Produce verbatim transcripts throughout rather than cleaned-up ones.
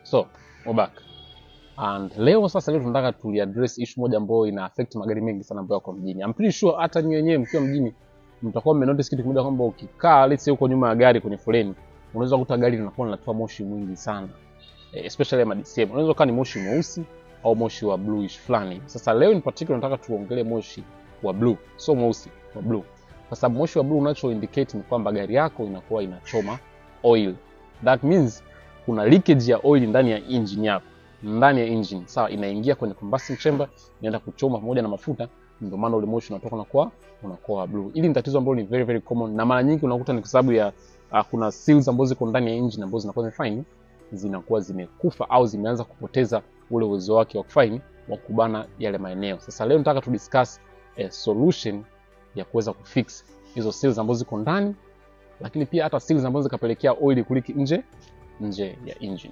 So, we're back. And leo sasa leo tunataka tuli address issue moja ambayo ina affect magari mengi sana ambayo yako mjini. I'm pretty sure hata nyinyi wenyewe mkiwa mjini mtakuwa mmenotice kitu kimoja kwamba ukikaa let's say uko nyuma ya gari kwenye foleni, unaweza kukuta gari linakuwa linatoa moshi mwingi sana. Especially ma D C M. Unaweza kuwa ni moshi mweusi au moshi wa bluish fulani. Sasa leo in particular nataka tuongelee moshi wa blue, so mweusi wa blue. Kwa sababu moshi wa blue unacho indicate ni kwamba gari yako inakuwa inachoma oil. That means kuna leakage ya oil ndani ya engine yako. Ndani ya engine, sawa, inaingia kwenye combustion chamber, inaenda kuchoma pamoja na mafuta, ndio maana ule moshi unatoka na kwa unakuwa blue. Hili ni tatizo ambalo ni very very common na mara nyingi unakuta ni kwa sababu ya uh, kuna seals ambazo ziko ndani ya engine ambazo zinakuwa zimefine, zinakuwa zimekufa au zimeanza kupoteza ule uwezo wake wa kufine wa kubana yale maeneo. Sasa leo nataka tu discuss a solution ya kuweza kufix hizo seals ambazo ziko ndani, lakini pia hata seals ambazo zikapelekea oil kuliki nje nje ya engine.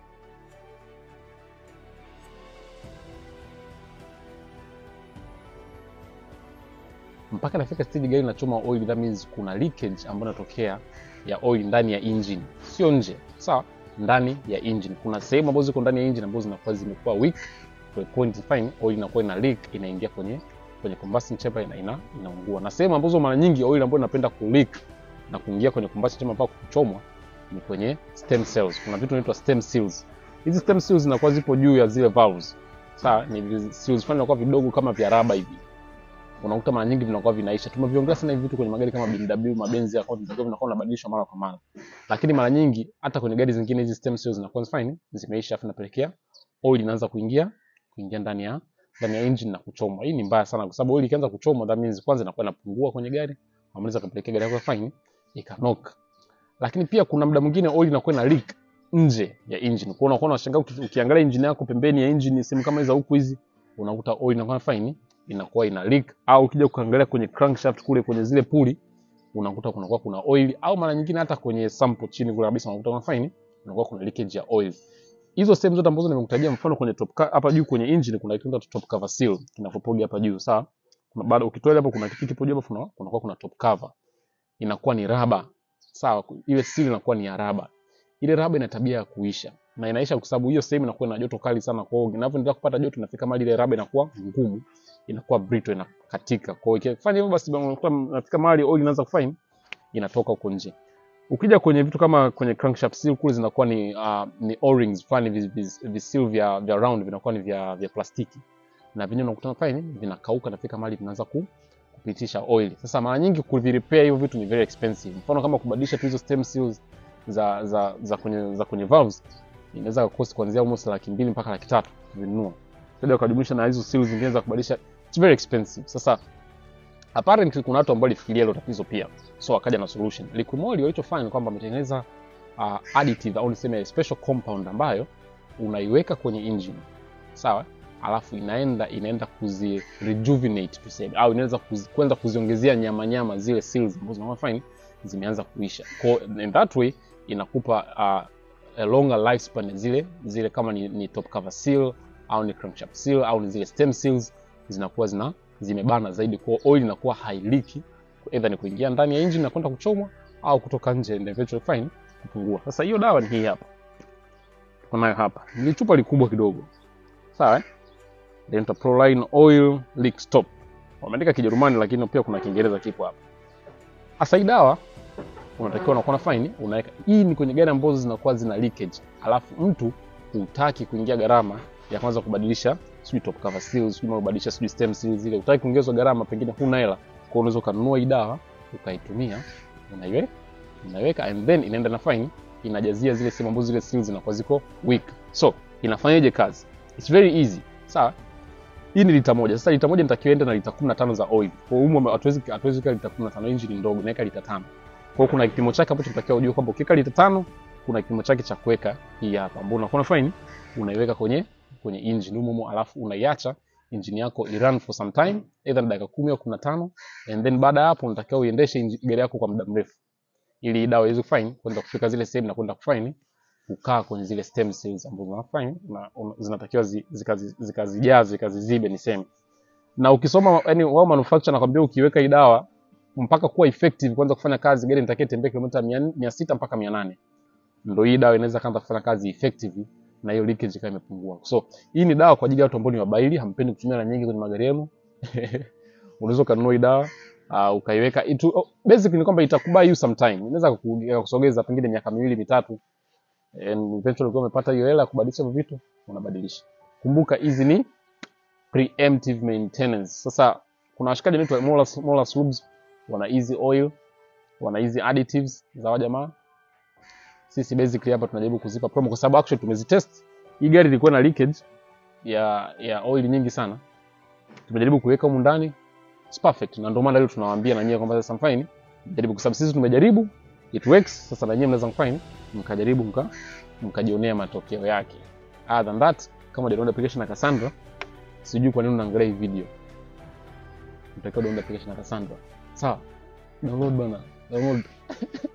Mpaka nafika stage gari linachoma oil, that means kuna leakage ambayo inatokea ya oil ndani ya engine, sio nje. Sawa, ndani ya engine kuna sehemu ambazo ziko ndani ya engine ambazo zinakuwa zimekuwa weak to a point fine, oil inakuwa ina leak, inaingia kwenye kwenye combustion chamber, ina ina inaungua. Na sehemu ambazo mara nyingi oil ambayo inapenda ku leak na kuingia kwenye combustion chamber mpaka kuchomwa ni kwenye stem cells. Kuna vitu vinaitwa stem seals. Hizi stem seals zinakuwa zipo juu ya zile valves. Sawa, ni seals fulani zinakuwa vidogo kama vya raba hivi. Unakuta mara nyingi vinakuwa vinaisha. Tumeviongea sana hivi vitu kwenye magari kama B M W, mabenzi yako vinakuwa vinakuwa vinabadilishwa mara kwa mara. Lakini mara nyingi hata kwenye gari zingine hizi stem cells zinakuwa fine, zimeisha afu napelekea oil inaanza kuingia kuingia ndani ya ndani ya engine na kuchoma. Hii ni mbaya sana kwa sababu oil ikianza kuchoma, that means kwanza inakuwa inapungua kwenye gari, amaliza kupelekea gari yako fine ikanoka. Lakini pia kuna muda mwingine oil inakuwa ina leak nje ya engine. Kwa hiyo unakuwa unashangaa ukiangalia engine yako pembeni ya engine, sehemu kama hizo huku hizi, unakuta oil inakuwa fine, inakuwa ina leak. Au ukija kuangalia kwenye crankshaft kule kwenye zile puli, unakuta kunakuwa kuna oil, au mara nyingine hata kwenye sample chini kule kabisa unakuta kuna fine, unakuwa kuna leakage ya oil. Hizo sehemu zote ambazo nimekutajia, mfano kwenye top hapa juu kwenye engine kuna kitu kinaitwa top cover seal kinapopogi hapa juu, sawa. Kuna baada ukitoa hapo kuna kitu kipo juu hapo, kunakuwa kuna top cover, inakuwa ni raba, sawa. Ile seal inakuwa ni ya raba. Ile raba ina tabia ya kuisha, na inaisha kwa sababu hiyo sehemu inakuwa na joto kali sana. Kwa hiyo inapoendelea kupata joto inafika mahali ile raba inakuwa ngumu, inakuwa brittle, inakatika. Kwa hiyo ikifanya hivyo basi inafika mahali oil inaanza kufine, inatoka huko nje. Ukija kwenye vitu kama kwenye crankshaft seal kule zinakuwa ni uh, ni o-rings fani, vi seal vya vya round vinakuwa ni vya vya plastiki, na vinyo unakuta fine vinakauka, nafika mahali vinaanza ku kupitisha oil. Sasa mara nyingi kuvirepair hivyo vitu ni very expensive. Mfano kama kubadilisha tu hizo stem seals za za za kwenye za kwenye valves inaweza kukosa kuanzia almost laki mbili mpaka laki tatu kununua. Sasa ukajumlisha na hizo seals zingine za kubadilisha, it's very expensive. Sasa apparently kuna watu ambao walifikiria hilo tatizo pia, so wakaja na solution. Liquimoli walichofanya ni kwamba wametengeneza uh, additive au niseme special compound ambayo unaiweka kwenye engine, sawa, alafu inaenda inaenda kuzi rejuvenate tuseme, au inaweza kuanza kuziongezea nyama nyama zile seals ambazo zinakuwa fine zimeanza kuisha. Kwa in that way inakupa uh, a longer lifespan zile zile, kama ni, ni top cover seal au ni crankshaft seal au ni zile stem seals, zinakuwa zina zimebana zaidi, kwa oil inakuwa hailiki, either ni kuingia ndani ya engine na kwenda kuchomwa au kutoka nje and eventually fine kupungua. Sasa hiyo dawa ni hii hapa. Tuko nayo hapa. Ni chupa likubwa kidogo. Sawa eh? Denta Proline Oil Leak Stop. Wameandika Kijerumani lakini pia kuna Kiingereza kipo hapa. Sasa hii dawa unatakiwa unakuwa na fine, unaweka. Hii ni kwenye gari ambazo zinakuwa zina leakage. Alafu mtu hutaki kuingia gharama ya kwanza kubadilisha sijui top cover seals, sijui kubadilisha sijui stem seals zile. Hutaki kuongezwa gharama, pengine huna hela. Kwa hiyo unaweza kununua hii dawa ukaitumia, unaiweka, unaweka and then inaenda na fine, inajazia zile sehemu ambazo zile seals zinakuwa ziko weak. So, inafanyaje kazi? It's very easy. Sawa? Hii ni lita moja. Sasa lita moja nitakiwa ende na lita kumi na tano za oil. Kwa hiyo hatuwezi hatuwezi kali lita kumi na tano, engine ndogo, naweka lita tano. Kwa hiyo kuna kipimo chake ambacho tunatakiwa ujue kwamba ukiweka lita tano kuna kipimo chake cha kuweka hii hapa, ambapo unakuwa fine, unaiweka kwenye kwenye engine humo, alafu unaiacha engine yako irun for some time, either dakika kumi au kumi na tano, and then baada ya hapo unatakiwa uendeshe gari yako kwa muda mrefu ili dawa iweze kufine kwenda kufika zile sehemu na kwenda kufine kukaa kwenye zile stem cells ambazo zinafine na zinatakiwa zikazijaze zikazizibe ni same. Na ukisoma yani wao manufacturer nakwambia ukiweka hii dawa mpaka kuwa effective kwanza kufanya kazi, gari nitakie tembea kilomita mia sita mpaka mia nane, ndio hii dawa inaweza kaanza kufanya kazi effectively na hiyo leakage ikawa imepungua. So hii ni dawa kwa ajili ya watu ambao ni wabaili, hampendi kutumia na nyingi kwenye magari yenu. Unaweza kununua hii dawa uh, ukaiweka itu oh, basically ni kwamba itakubai you some time. Inaweza kukusogeza pengine miaka miwili mitatu, and eventually ukiwa umepata hiyo hela kubadilisha vitu, unabadilisha. Kumbuka hizi ni preemptive maintenance. Sasa kuna washikaji wanaitwa Molas Molas Lubes, wana easy oil, wana easy additives za wajamaa. Sisi basically hapa tunajaribu kuzipa promo kwa sababu actually tumezitest. Hii gari ilikuwa na leakage ya ya oil nyingi sana. Tumejaribu kuweka humu ndani, it's perfect. Na ndio maana leo tunawaambia na nyinyi kwamba sasa fine, jaribu, kwa sababu sisi tumejaribu, it works. Sasa na nyinyi mnaweza fine mkajaribu mka mkajionea matokeo yake. Other than that, kama download application ya Casandra, sijui kwa nini unaangalia hii video. Mtakiwa download application ya Casandra. Sawa? Download bana, download.